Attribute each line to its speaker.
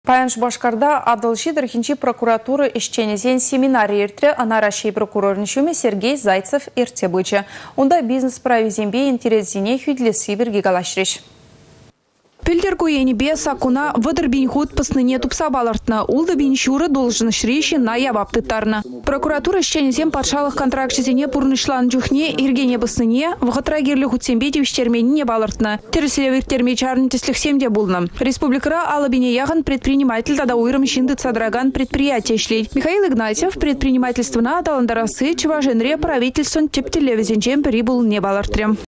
Speaker 1: Паянш Башкарда адылши дырхинчи прокуратура ишченезен семинарий иртре анаращей прокурорничуме Сергей Зайцев иртебычы. Онда бизнес-правизембе интересине хюдлеси берге галашриш.
Speaker 2: Пельдерку енебе сакуна вадырбинхут пасныне тупсабалартна. Улда биншура должен шрищи на ябаптытарна. Прокуратура щенезем патшалых контрактчизене пурнышлан джухне иргене басныне вғатрагерлі хутсембе девштерменине балартна. Терселевых термечарнитеслих семде булна. Республикара алабине яган предприниматель тада уйрам шинды цадраган предприятия шлей. Михаил Игнатьев предпринимательство на таландарасы чеваженре правительствон тептелевизенчем прибыл не балартрем.